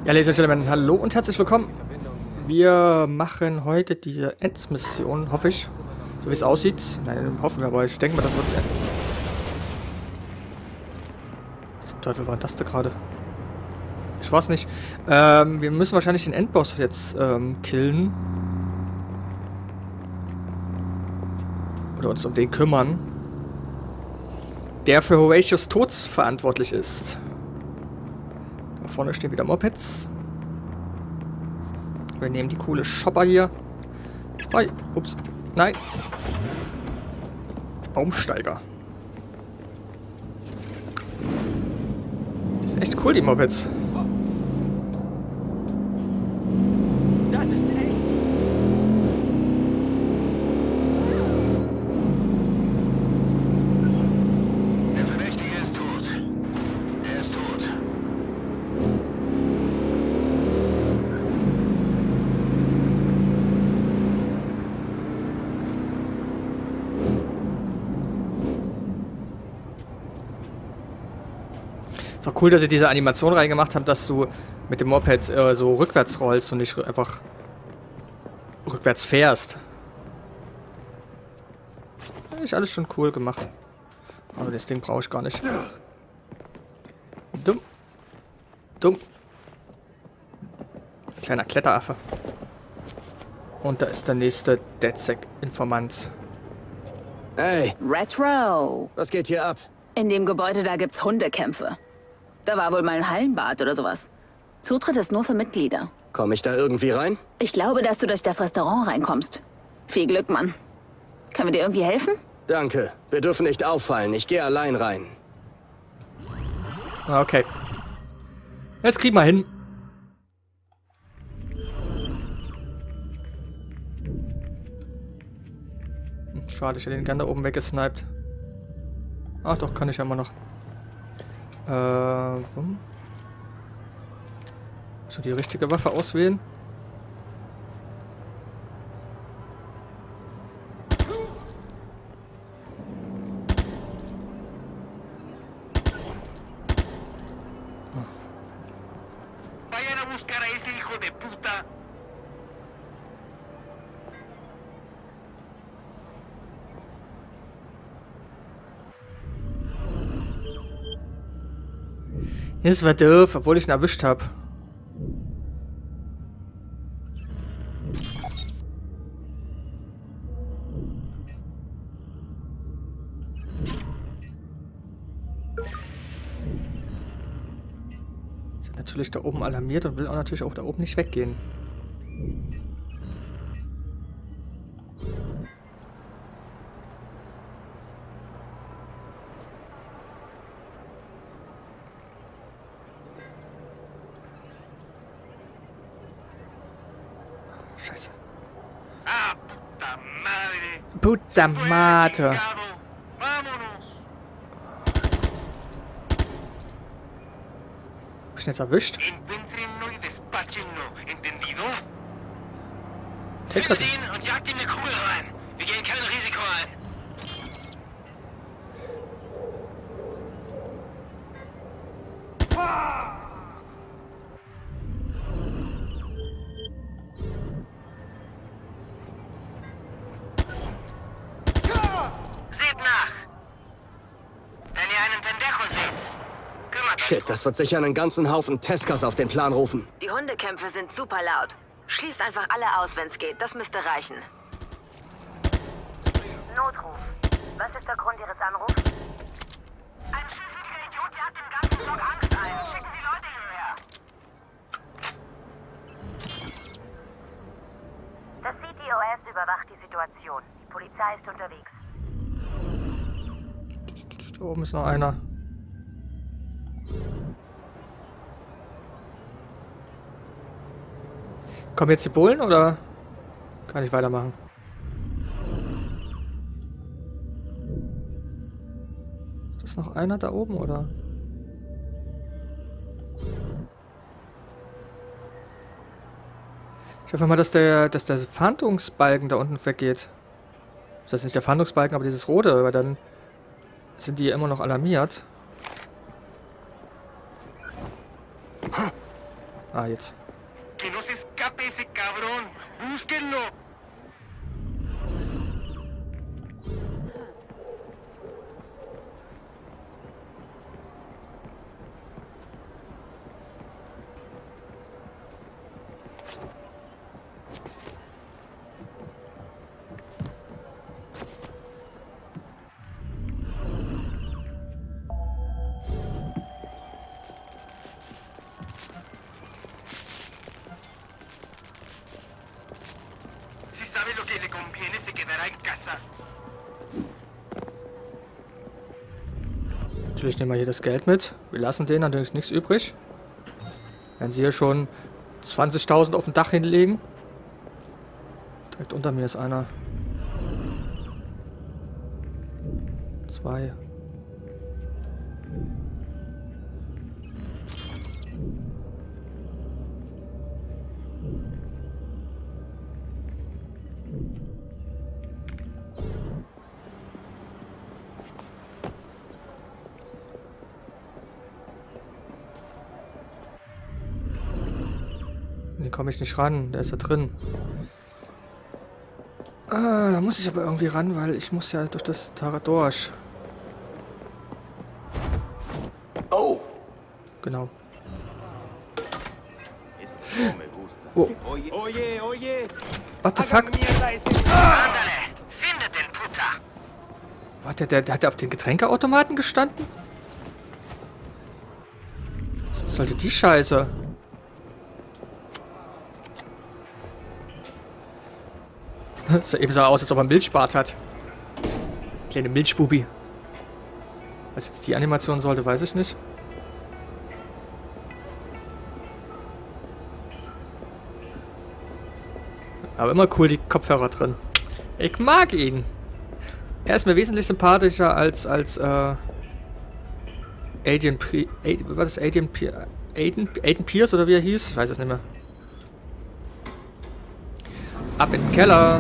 Ja, Ladies and Gentlemen, hallo und herzlich willkommen. Wir machen heute diese Endmission, hoffe ich. So wie es aussieht. Nein, hoffen wir, aber ich denke mal, das wird... Was zum Teufel war das da gerade? Ich weiß nicht. Wir müssen wahrscheinlich den Endboss jetzt killen. Oder uns um den kümmern. Der für Horatius Tod verantwortlich ist. Da vorne stehen wieder Mopeds. Wir nehmen die coole Shopper hier. Frei. Ups. Nein. Baumsteiger. Die sind echt cool, die Mopeds. Das ist echt. Der Verdächtige ist tot. Er ist tot. Ist auch cool, dass ihr diese Animation reingemacht habt, dass du mit dem Moped so rückwärts rollst und nicht einfach rückwärts fährst. Ist alles schon cool gemacht. Aber das Ding brauche ich gar nicht. Dumm. Dumm. Kleiner Kletteraffe. Und da ist der nächste DedSec-Informant. Hey, Retro. was geht hier ab? In dem Gebäude da gibt's Hundekämpfe. Da war wohl mal ein Hallenbad oder sowas. Zutritt ist nur für Mitglieder. Komme ich da irgendwie rein? Ich glaube, dass du durch das Restaurant reinkommst. Viel Glück, Mann. Können wir dir irgendwie helfen? Danke. Wir dürfen nicht auffallen. Ich gehe allein rein. Okay. Jetzt kriegen wir hin. Schade, ich hätte den gerne da oben weggesniped. Ach doch, kann ich ja immer noch. So, die richtige Waffe auswählen. Vayan a buscar a ese hijo de puta. Das war doof, obwohl ich ihn erwischt habe. Ist natürlich da oben alarmiert und will auch natürlich auch da oben nicht weggehen. Scheiße. Ah, puta madre. Puta Mate. Chingado. Vámonos. Hab ich ihn jetzt erwischt? Encuéntrenlo y despáchenlo. ¿Entendido? Take Findet ihn und jagt ihm eine Kugel rein. Wir gehen kein Risiko ein. Seht nach. Wenn ihr einen Pendejo seht, kümmert euch. Shit, das wird sicher einen ganzen Haufen Teskas auf den Plan rufen. Die Hundekämpfe sind super laut. Schließt einfach alle aus, wenn's geht. Das müsste reichen. Notruf. Was ist der Grund Ihres Anrufs? Ein schüchtiger Idiot jagt im ganzen Block Angst ein. Schicken Sie Leute hierher. Das CTOS überwacht die Situation. Die Polizei ist unterwegs. Da oben ist noch einer. Kommen jetzt die Bullen oder kann ich weitermachen? Ist das noch einer da oben oder? Ich hoffe mal, dass der Fahndungsbalken da unten weggeht. Das ist nicht der Fahndungsbalken, aber dieses rote, weil dann sind die immer noch alarmiert. Ah, jetzt. Que no se escape ese cabrón. Búsquenlo. Si sabe lo que le conviene, se quedará en casa. Natürlich nehmen wir hier das Geld mit. Wir lassen denen allerdings nichts übrig. Wenn sie hier schon 20.000 auf dem Dach hinlegen. Direkt unter mir ist einer. 2. Den komme ich nicht ran, der ist da drin. Ah, da muss ich aber irgendwie ran, weil ich muss ja durch das Tor durch. Oh! Genau. Oh, Oye, oye. what the fuck? Mierda ese. Ándale, findet den Puta. Warte, der hat auf den Getränkeautomaten gestanden? Was sollte die Scheiße? Eben sah aus, als ob er Milchbart hat. Kleine Milchbubi. Was jetzt die Animation sollte, weiß ich nicht. Aber immer cool die Kopfhörer drin. Ich mag ihn. Er ist mir wesentlich sympathischer als Aiden Pierce oder wie er hieß? Ich weiß es nicht mehr. Ab in den Keller.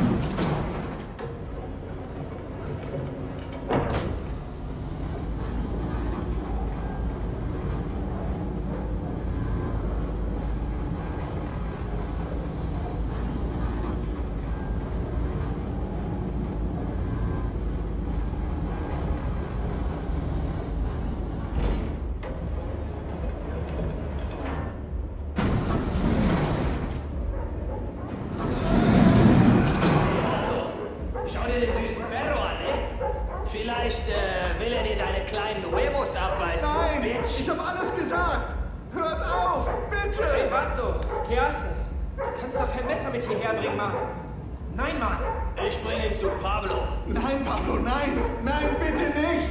Schau dir den süßen Perro an, ne? Vielleicht will er dir deine kleinen Huevos abbeißen. Nein, Bitch. ich habe alles gesagt. Hört auf, bitte. Hey, Vato, ¿qué haces? Du kannst doch kein Messer mit hierher bringen, Mann. Nein, Mann. Ich bring ihn zu Pablo. Nein, Pablo, nein. Nein, bitte nicht.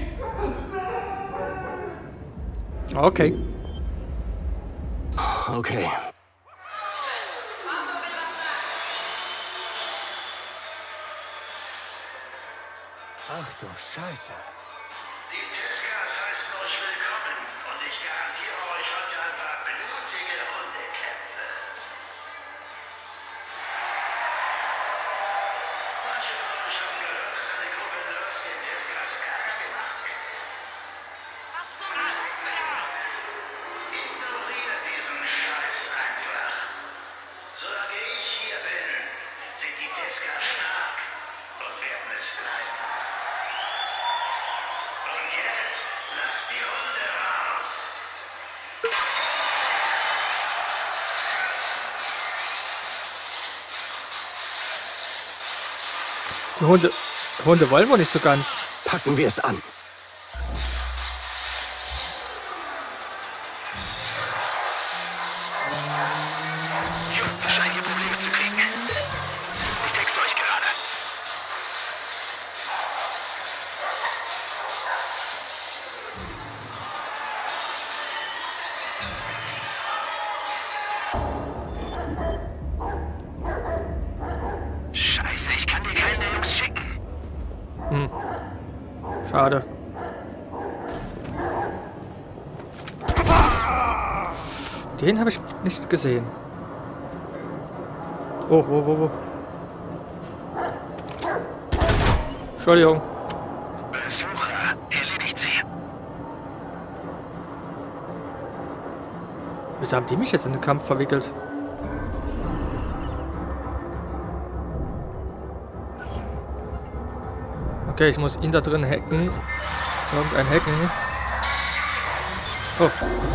Okay. Okay. Ach du Scheiße. Die Tescas heißen euch willkommen und ich garantiere euch heute ein paar blutige Hundekämpfe. Manche von euch haben gehört, dass eine Gruppe Nerds den Tescas Ärger gemacht hätte. Was zum Teufel? Ignoriert diesen Scheiß einfach. Solange ich hier bin, sind die Tescas stark und werden es bleiben. Und jetzt lasst die Hunde raus. Die Hunde wollen wir nicht so ganz. Packen wir es an. Wir scheinen hier Probleme zu kriegen. Ich texte euch gerade. Scheiße, ich kann dir keinen der Jungs schicken. Schade. Den habe ich nicht gesehen. Oh, wo. Entschuldigung. Besucher, erledigt sie. Wieso haben die mich jetzt in den Kampf verwickelt? Okay, ich muss ihn da drin hacken. Irgendein Hacken. Oh.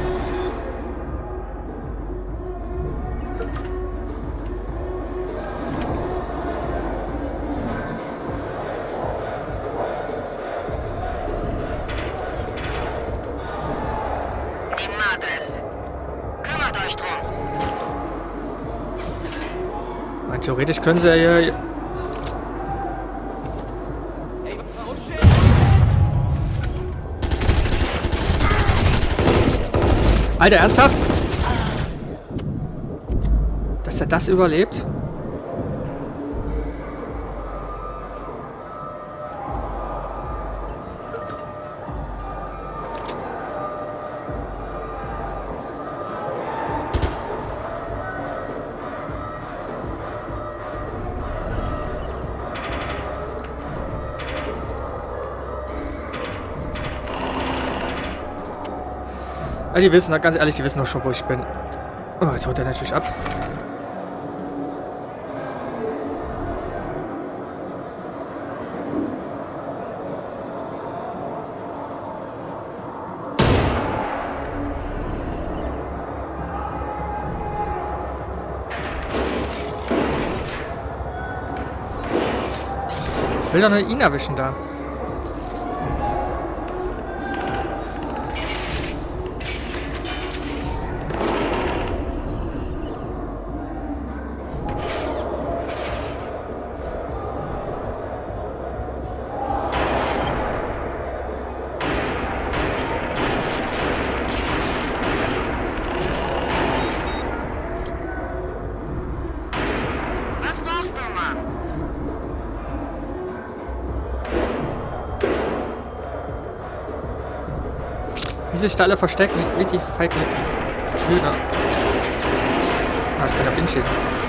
Theoretisch können sie ja hier... Alter, ernsthaft? Dass er das überlebt? Ja, die wissen, ganz ehrlich, die wissen doch schon, wo ich bin. Oh, jetzt haut er natürlich ab. Ich will doch nur ihn erwischen da. Wie sich da alle verstecken, wie die feigen Hühner. Ah, ich kann auf ihn schießen.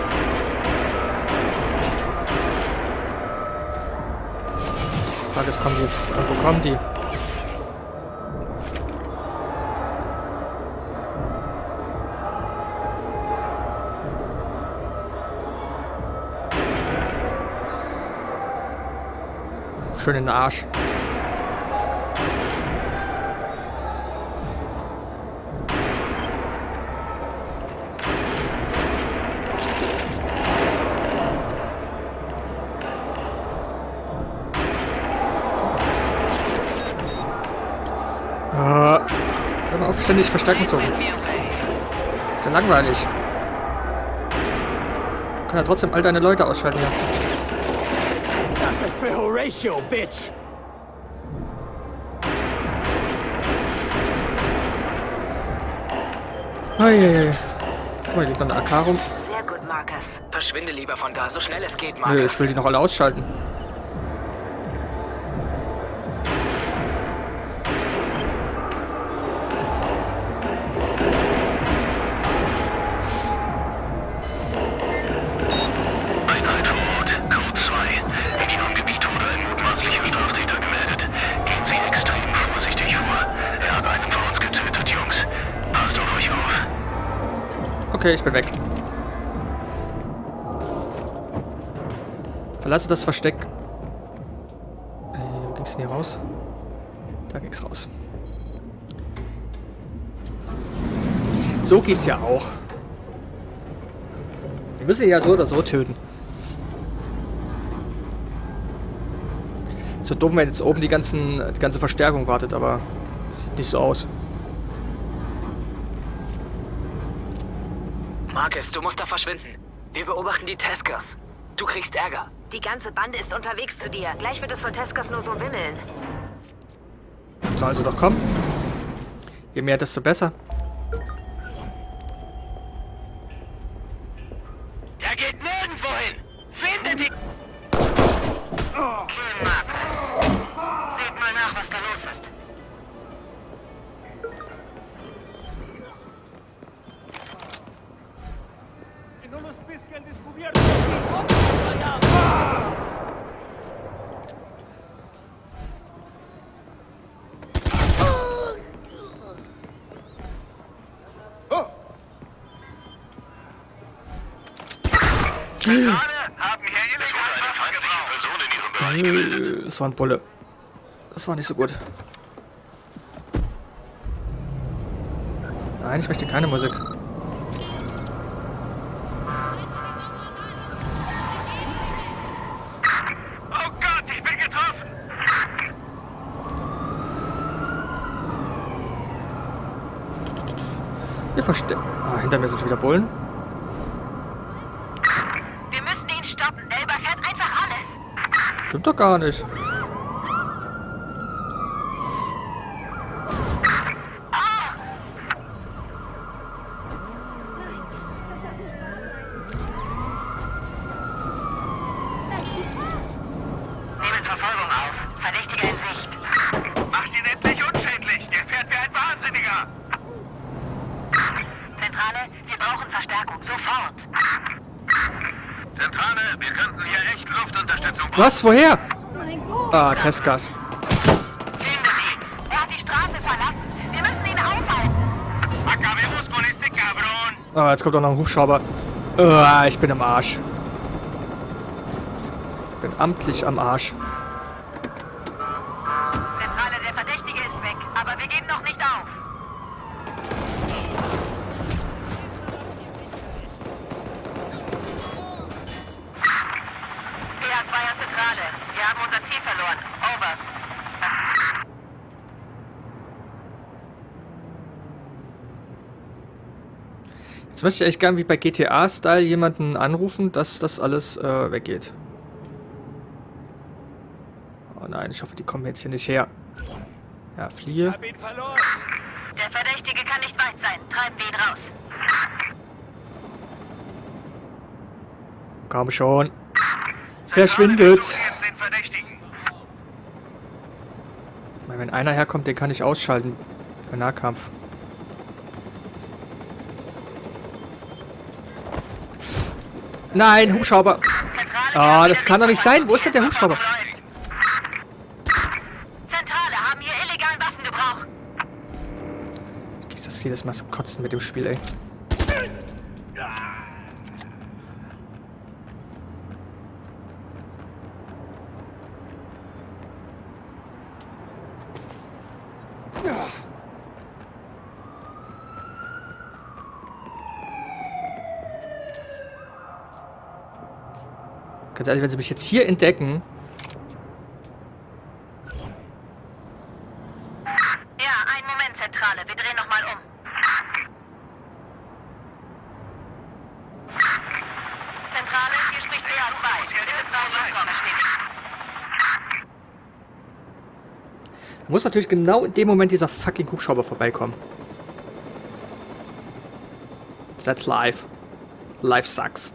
Die Frage ist, kommen die jetzt? Von wo kommen die? Schön in den Arsch. Hör mal auf, ständig Verstärkung zu holen. Ist ja langweilig. Kann ja trotzdem all deine Leute ausschalten hier. Das ist für Horatio, Bitch! Eieiei. Guck mal, hier liegt noch eine AK rum. Sehr gut, Marcus. Verschwinde lieber von da, so schnell es geht, Nö, Marcus. ich will die noch alle ausschalten. Okay, ich bin weg. Verlasse das Versteck. Wo ging's denn hier raus? Da ging's raus. So geht's ja auch. Wir müssen ihn ja so oder so töten. So dumm, wenn jetzt oben die ganze Verstärkung wartet, aber sieht nicht so aus. Marcus, du musst da verschwinden. Wir beobachten die Teskers. Du kriegst Ärger. Die ganze Bande ist unterwegs zu dir. Gleich wird es von Teskers nur so wimmeln. Soll also doch kommen. Je mehr, desto besser. Er geht nirgendwo hin. Findet die... Kill Marcus. Seht mal nach, was da los ist. Zentrale haben hier illegal eine feindliche Person in ihrem Bereich gemeldet. Das war ein Bulle. Das war nicht so gut. Nein, ich möchte keine Musik. Oh Gott, ich bin getroffen! Wir verstecken. Ah, hinter mir sind schon wieder Bullen. Wir müssen ihn stoppen. Der überfährt einfach alles. Stimmt doch gar nicht. Nehmen Verfolgung auf. Verdächtiger in Sicht. Macht ihn endlich unschädlich! Der fährt wie ein Wahnsinniger! Zentrale, wir brauchen Verstärkung. Sofort. Zentrale, wir könnten hier echt Luftunterstützung brauchen. Was? Woher? Ah, Testgas. Finden wir ihn. Er hat die Straße verlassen. Wir müssen ihn aufhalten. Acabemos con este cabrón! Ah, jetzt kommt auch noch ein Hubschrauber. Ah, ich bin am Arsch. Ich bin amtlich am Arsch. Zentrale, der Verdächtige ist weg. Aber wir geben noch nicht auf. PA2 an Zentrale. Wir haben unser Ziel verloren. Over. Jetzt möchte ich echt gern wie bei GTA-Style jemanden anrufen, dass das alles weggeht. Oh nein, ich hoffe, die kommen jetzt hier nicht her. Ja, fliehe. Hab ihn verloren! Der Verdächtige kann nicht weit sein. Treiben wir ihn raus. Komm schon. Verschwindet. Jetzt den Verdächtigen. Ich meine, wenn einer herkommt, den kann ich ausschalten. Bei Nahkampf. Nein, Hubschrauber. Ah, das kann doch nicht sein. Wo ist denn der Hubschrauber? Zentrale haben hier illegalen Waffengebrauch. Ich krieg das jedes Mal kotzen mit dem Spiel, ey. Ganz ehrlich, wenn sie mich jetzt hier entdecken. Ja, einen Moment, Zentrale. Wir drehen nochmal um. Zentrale, hier spricht PA2. Bitte Frau bestätigen. Da muss natürlich genau in dem Moment dieser fucking Hubschrauber vorbeikommen. That's life. Life sucks.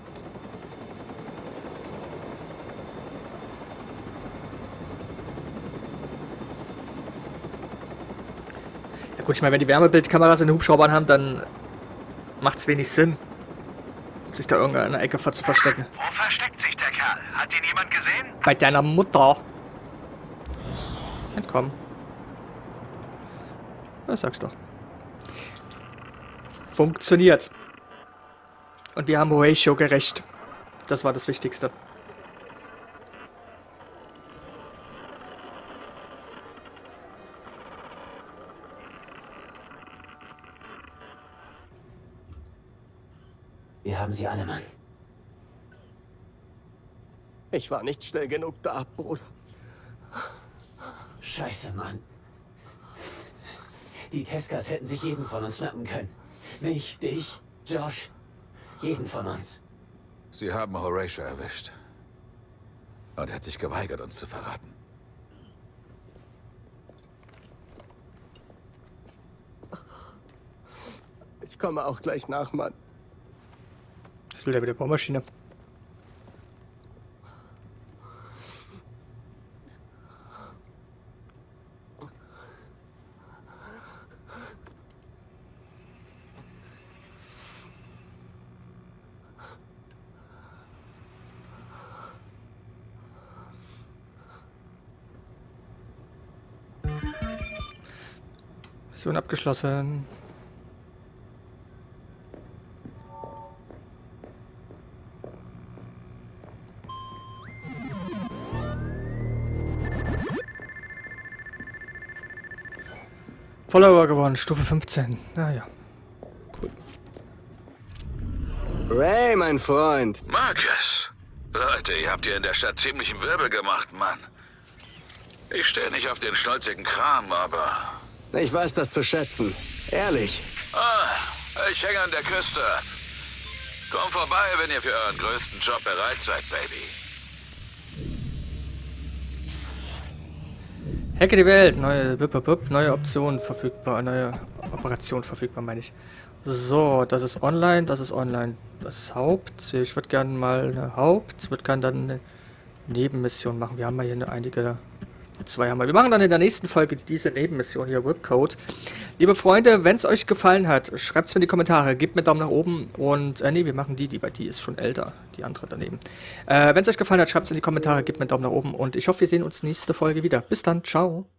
Ja gut, ich meine, wenn die Wärmebildkameras in den Hubschraubern haben, dann macht es wenig Sinn, sich da irgendwo in einer Ecke zu verstecken. Wo versteckt sich der Kerl? Hat ihn jemand gesehen? Bei deiner Mutter. Entkommen. Das sag's doch. Funktioniert. Und wir haben Horatio gerecht. Das war das Wichtigste. Wir haben sie alle, Mann. Ich war nicht schnell genug da, Bruder. Scheiße, Mann. Die Teskas hätten sich jeden von uns schnappen können. Mich, dich, Josh. Jeden von uns. Sie haben Horatio erwischt. Und er hat sich geweigert, uns zu verraten. Ich komme auch gleich nach, Mann. Was will der mit der Bohrmaschine? Mission abgeschlossen. Follower gewonnen, Stufe 15. Naja. Cool. Ray, mein Freund. Marcus. Leute, ihr habt hier in der Stadt ziemlichen Wirbel gemacht, Mann. Ich stehe nicht auf den stolzigen Kram, aber... Ich weiß das zu schätzen. Ehrlich. Ich hänge an der Küste. Komm vorbei, wenn ihr für euren größten Job bereit seid, Baby. Hacke die Welt, neue Optionen verfügbar, neue Operation verfügbar, meine ich. So, das ist online, das ist online, das ist Haupt. Ich würde gerne mal eine Haupt, würde gerne dann eine Nebenmission machen. Wir haben ja hier einige, zwei haben wir. Wir machen dann in der nächsten Folge diese Nebenmission hier, Whipcode. Liebe Freunde, wenn es euch gefallen hat, schreibt es mir in die Kommentare, gebt mir einen Daumen nach oben und, nee, wir machen die, weil die ist schon älter, die andere daneben. Wenn es euch gefallen hat, schreibt es in die Kommentare, gebt mir einen Daumen nach oben und ich hoffe, wir sehen uns nächste Folge wieder. Bis dann, ciao.